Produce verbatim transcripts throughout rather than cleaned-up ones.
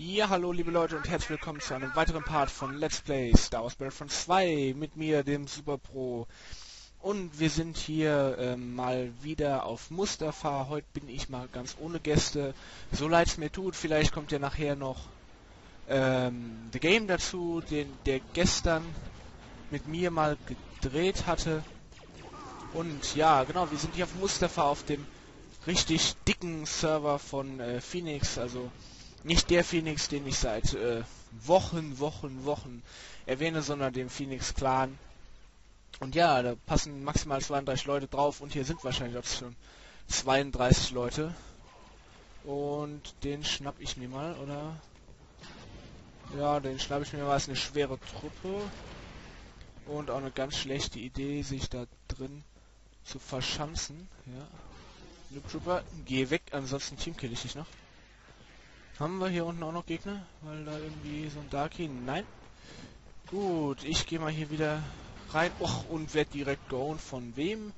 Ja, hallo liebe Leute und herzlich willkommen zu einem weiteren Part von Let's Play Star Wars Battlefront zwei mit mir, dem Super Pro. Und wir sind hier ähm, mal wieder auf Mustafa. Heute bin ich mal ganz ohne Gäste. So leid es mir tut, vielleicht kommt ja nachher noch ähm, The Game dazu, den der gestern mit mir mal gedreht hatte. Und ja, genau, wir sind hier auf Mustafa auf dem richtig dicken Server von äh, Phoenix, also nicht der Phoenix, den ich seit äh, Wochen, Wochen, Wochen erwähne, sondern dem Phoenix Clan. Und ja, da passen maximal zweiunddreißig Leute drauf und hier sind wahrscheinlich auch schon zweiunddreißig Leute. Und den schnapp ich mir mal, oder? Ja, den schnapp ich mir mal. Ist eine schwere Truppe. Und auch eine ganz schlechte Idee, sich da drin zu verschanzen. Ja. Noob Trooper, geh weg, ansonsten teamkill ich dich noch. Haben wir hier unten auch noch Gegner? Weil da irgendwie so ein Darky... Nein. Gut, ich gehe mal hier wieder rein. Och, und werde direkt geowned. Von wem?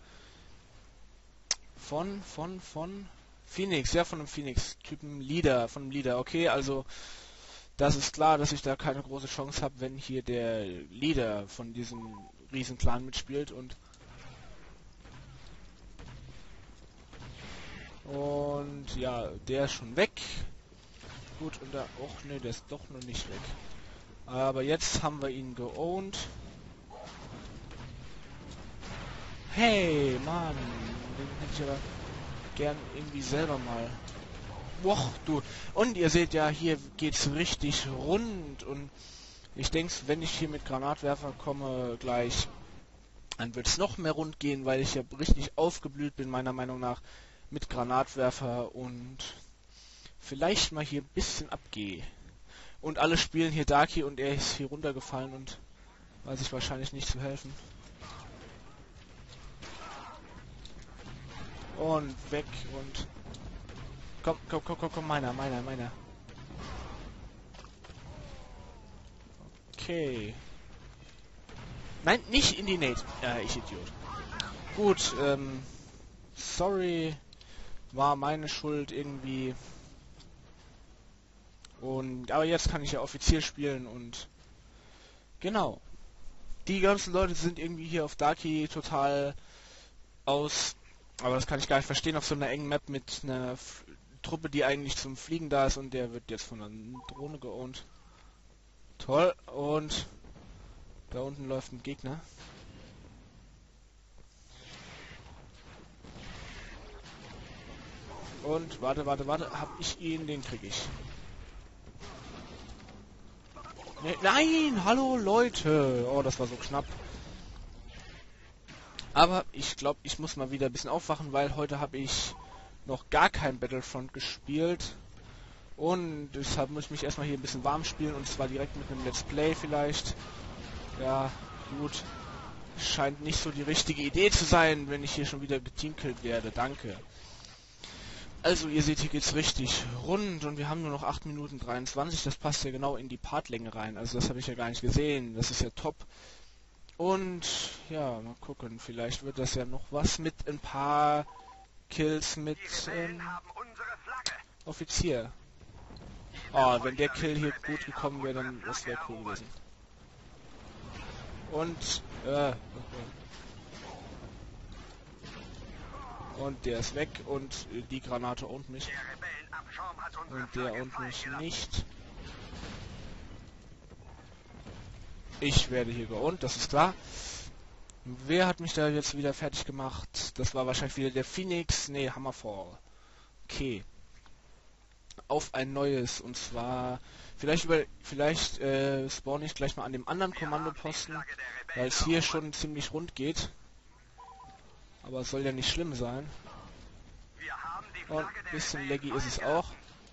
Von, von, von... Phoenix, ja, von einem Phoenix-Typen Leader, von einem Leader. Okay, also das ist klar, dass ich da keine große Chance habe, wenn hier der Leader von diesem Riesenclan mitspielt und... Und ja, der ist schon weg. Gut, und da... Och, ne, der ist doch noch nicht weg. Aber jetzt haben wir ihn geowned. Hey, Mann. Den hätte ich aber gern irgendwie selber mal. Boah, du. Und ihr seht ja, hier geht's richtig rund. Und ich denke, wenn ich hier mit Granatwerfer komme gleich, dann wird es noch mehr rund gehen, weil ich ja richtig aufgeblüht bin, meiner Meinung nach, mit Granatwerfer und vielleicht mal hier ein bisschen abgehe. Und alle spielen hier Darky und er ist hier runtergefallen und weiß ich wahrscheinlich nicht zu helfen. Und weg und... Komm, komm, komm, komm, komm, meiner, meiner, meiner. Okay. Nein, nicht in die Nate. Ja, ich Idiot. Gut, ähm... sorry. War meine Schuld irgendwie... Und aber jetzt kann ich ja offiziell spielen und genau. Die ganzen Leute sind irgendwie hier auf Darky total aus, aber das kann ich gar nicht verstehen, auf so einer engen Map mit einer F Truppe, die eigentlich zum Fliegen da ist und der wird jetzt von einer Drohne geowned. Toll, und da unten läuft ein Gegner. Und warte, warte, warte, hab ich ihn, den krieg ich. Nee, nein, hallo Leute. Oh, das war so knapp. Aber ich glaube, ich muss mal wieder ein bisschen aufwachen, weil heute habe ich noch gar kein Battlefront gespielt. Und deshalb muss ich mich erstmal hier ein bisschen warm spielen und zwar direkt mit einem Let's Play vielleicht. Ja, gut. Scheint nicht so die richtige Idee zu sein, wenn ich hier schon wieder geteamkillt werde. Danke. Also, ihr seht, hier geht's richtig rund und wir haben nur noch acht Minuten dreiundzwanzig. Das passt ja genau in die Partlänge rein. Also, das habe ich ja gar nicht gesehen. Das ist ja top. Und, ja, mal gucken. Vielleicht wird das ja noch was mit ein paar Kills mit ähm, Offizier. Oh, wenn der Kill hier gut gekommen wäre, dann das wäre cool gewesen. Und, äh, und der ist weg und äh, die Granate ownt mich. Und der ownt mich nicht. Ich werde hier geowned, das ist klar. Wer hat mich da jetzt wieder fertig gemacht? Das war wahrscheinlich wieder der Phoenix. Nee, Hammerfall. Okay. Auf ein neues, und zwar vielleicht über vielleicht äh, spawn ich gleich mal an dem anderen Kommandoposten, weil es hier schon ziemlich rund geht. Aber es soll ja nicht schlimm sein. Und ein bisschen laggy ist es auch.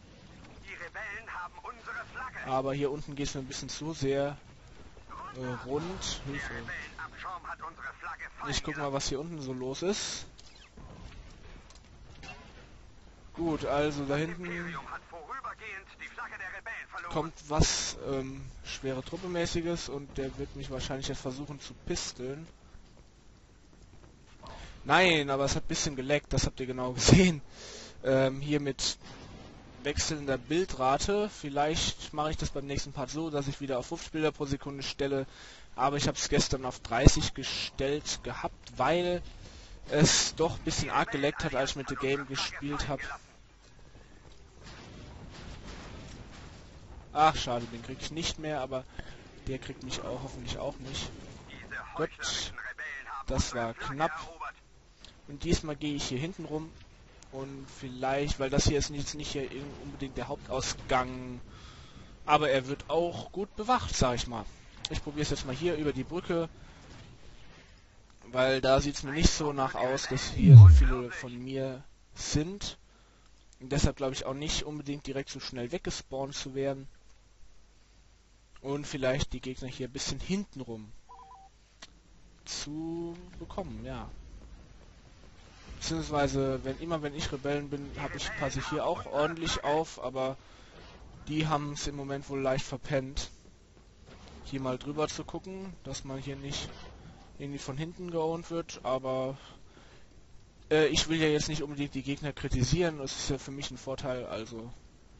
Aber hier unten geht es mir ein bisschen zu sehr äh, rund. Hilfe. Ich guck mal, was hier unten so los ist. Gut, also da hinten kommt was ähm, schwere Truppemäßiges und der wird mich wahrscheinlich jetzt versuchen zu pisteln. Nein, aber es hat ein bisschen geleckt, das habt ihr genau gesehen. Ähm, hier mit wechselnder Bildrate. Vielleicht mache ich das beim nächsten Part so, dass ich wieder auf fünfzig Bilder pro Sekunde stelle. Aber ich habe es gestern auf dreißig gestellt gehabt, weil es doch ein bisschen arg geleckt hat, als ich mit The Game gespielt habe. Ach, schade, den krieg ich nicht mehr, aber der kriegt mich auch hoffentlich auch nicht. Gut, das war knapp. Und diesmal gehe ich hier hinten rum. Und vielleicht, weil das hier ist jetzt nicht hier unbedingt der Hauptausgang, aber er wird auch gut bewacht, sag ich mal. Ich probiere es jetzt mal hier über die Brücke, weil da sieht es mir nicht so nach aus, dass hier so viele von mir sind. Und deshalb glaube ich auch nicht unbedingt direkt so schnell weggespawnt zu werden. Und vielleicht die Gegner hier ein bisschen hintenrum zu bekommen, ja. Beziehungsweise, wenn immer wenn ich Rebellen bin, habe ich passe ich hier auch ordentlich auf, aber die haben es im Moment wohl leicht verpennt, hier mal drüber zu gucken, dass man hier nicht irgendwie von hinten geowned wird, aber äh, ich will ja jetzt nicht unbedingt die Gegner kritisieren, das ist ja für mich ein Vorteil, also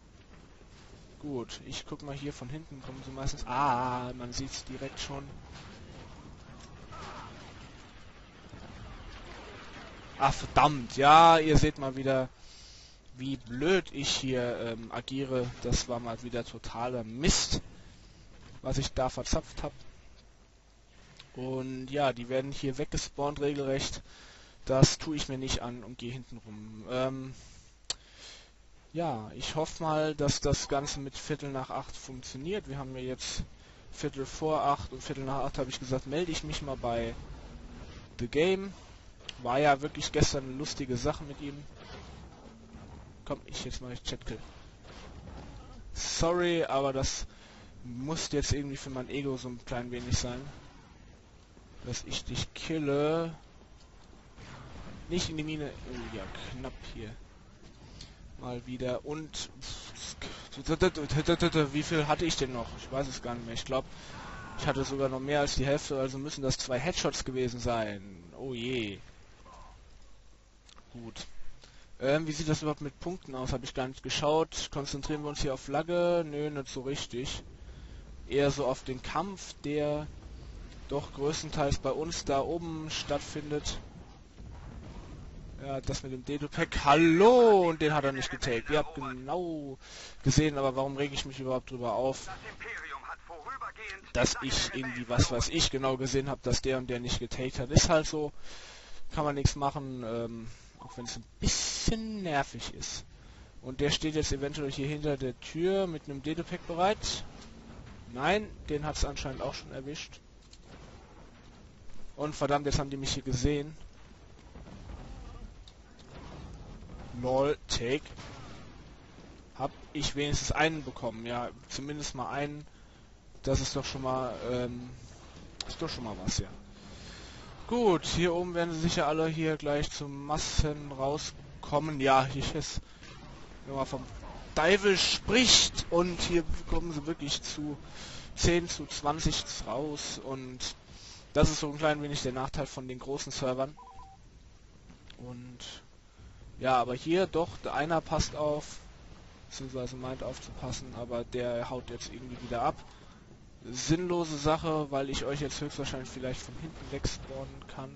gut, ich guck mal hier von hinten, kommen sie meistens, ah, man sieht es direkt schon. Ah, verdammt, ja, ihr seht mal wieder, wie blöd ich hier ähm, agiere. Das war mal wieder totaler Mist, was ich da verzapft habe. Und ja, die werden hier weggespawnt regelrecht. Das tue ich mir nicht an und gehe hinten rum. Ähm, ja, ich hoffe mal, dass das Ganze mit Viertel nach acht funktioniert. Wir haben ja jetzt Viertel vor acht und Viertel nach acht habe ich gesagt, melde ich mich mal bei The Game. War ja wirklich gestern eine lustige Sache mit ihm. Komm, ich jetzt mal Chatkill. Sorry, aber das muss jetzt irgendwie für mein Ego so ein klein wenig sein. Dass ich dich kille. Nicht in die Mine. Oh ja, knapp hier. Mal wieder. Und wie viel hatte ich denn noch? Ich weiß es gar nicht mehr. Ich glaube, ich hatte sogar noch mehr als die Hälfte, also müssen das zwei Headshots gewesen sein. Oh je. Gut. Ähm, wie sieht das überhaupt mit Punkten aus? Habe ich gar nicht geschaut. Konzentrieren wir uns hier auf Flagge? Nö, nicht so richtig. Eher so auf den Kampf, der doch größtenteils bei uns da oben stattfindet. Ja, das mit dem Dedo-Pack. Hallo! Und den hat er nicht getaggt. Ihr habt genau gesehen, aber warum rege ich mich überhaupt drüber auf? Dass ich irgendwie, was weiß ich, genau gesehen habe, dass der und der nicht getaggt hat. Ist halt so. Kann man nichts machen. Ähm, Auch wenn es ein bisschen nervig ist. Und der steht jetzt eventuell hier hinter der Tür mit einem Dedo-Pack bereit. Nein, den hat es anscheinend auch schon erwischt. Und verdammt, jetzt haben die mich hier gesehen. Lol, take. Hab ich wenigstens einen bekommen. Ja, zumindest mal einen. Das ist doch schon mal, ähm, ist doch schon mal was, ja. Gut, hier oben werden sie sicher alle hier gleich zu Massen rauskommen. Ja, hier ist, wenn man vom Teufel spricht, und hier kommen sie wirklich zu zehn zu zwanzig raus, und das ist so ein klein wenig der Nachteil von den großen Servern. Und ja, aber hier doch, der einer passt auf, beziehungsweise meint aufzupassen, aber der haut jetzt irgendwie wieder ab. Sinnlose Sache, weil ich euch jetzt höchstwahrscheinlich vielleicht von hinten wegspawnen kann.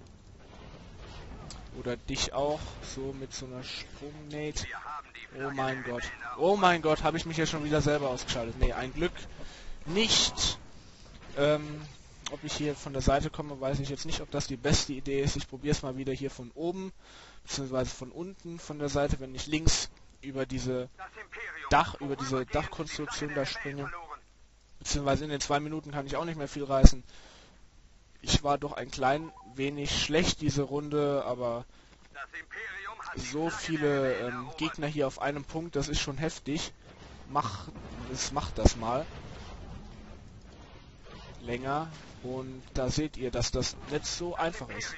Oder dich auch, so mit so einer Sprungnate. Oh mein Gott. Oh mein Gott, habe ich mich ja schon wieder selber ausgeschaltet. Nee, ein Glück nicht. Ähm, ob ich hier von der Seite komme, weiß ich jetzt nicht, ob das die beste Idee ist. Ich probiere es mal wieder hier von oben, beziehungsweise von unten von der Seite, wenn ich links über diese Dach, über diese Dachkonstruktion da springe. Beziehungsweise in den zwei Minuten kann ich auch nicht mehr viel reißen. Ich war doch ein klein wenig schlecht diese Runde, aber so viele ähm, Gegner hier auf einem Punkt, das ist schon heftig. Mach, das macht das mal länger, und da seht ihr, dass das nicht so einfach ist.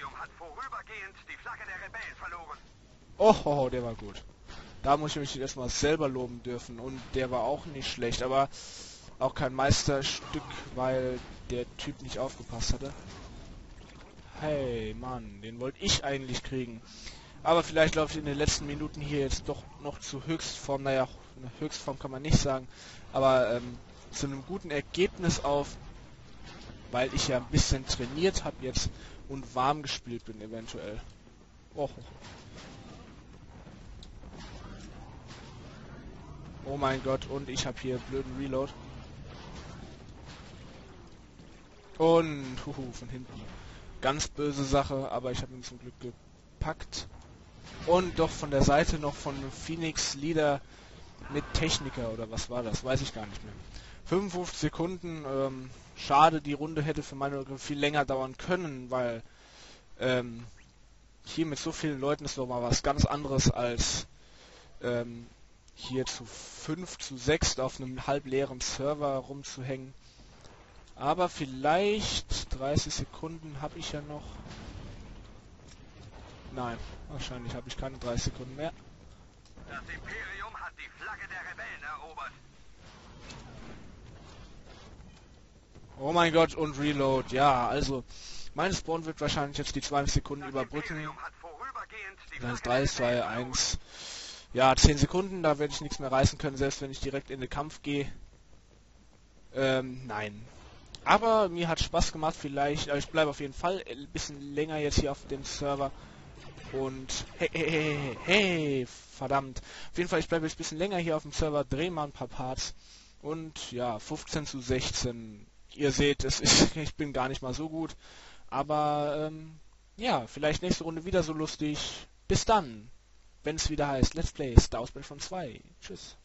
Oh, der war gut. Da muss ich mich erstmal selber loben dürfen, und der war auch nicht schlecht, aber auch kein Meisterstück, weil der Typ nicht aufgepasst hatte. Hey, Mann, den wollte ich eigentlich kriegen. Aber vielleicht laufe ich in den letzten Minuten hier jetzt doch noch zu Höchstform, naja, eine Höchstform kann man nicht sagen, aber ähm, zu einem guten Ergebnis auf, weil ich ja ein bisschen trainiert habe jetzt und warm gespielt bin eventuell. Oh, oh mein Gott, und ich habe hier blöden Reload. Und huhu, von hinten. Ganz böse Sache, aber ich habe ihn zum Glück gepackt. Und doch von der Seite noch von Phoenix Leader mit Techniker oder was war das? Weiß ich gar nicht mehr. fünfundfünfzig Sekunden, ähm, schade, die Runde hätte für meine Meinung viel länger dauern können, weil ähm, hier mit so vielen Leuten ist doch mal was ganz anderes als ähm, hier zu fünf, zu sechs auf einem halbleeren Server rumzuhängen. Aber vielleicht dreißig Sekunden habe ich ja noch. Nein, wahrscheinlich habe ich keine dreißig Sekunden mehr. Das Imperium hat die Flagge der Rebellen erobert. Oh mein Gott, und Reload. Ja, also mein Spawn wird wahrscheinlich jetzt die zwanzig Sekunden überbrücken. Das ist drei, zwei, eins. Ja, zehn Sekunden, da werde ich nichts mehr reißen können, selbst wenn ich direkt in den Kampf gehe. Ähm, nein. Aber mir hat Spaß gemacht, vielleicht, aber ich bleibe auf jeden Fall ein bisschen länger jetzt hier auf dem Server. Und hey, hey, hey, hey, verdammt. Auf jeden Fall, ich bleibe jetzt ein bisschen länger hier auf dem Server, drehe mal ein paar Parts. Und ja, fünfzehn zu sechzehn. Ihr seht, es ist, ich bin gar nicht mal so gut. Aber ähm, ja, vielleicht nächste Runde wieder so lustig. Bis dann, wenn es wieder heißt Let's Play Star Wars Battlefront zwei. Tschüss.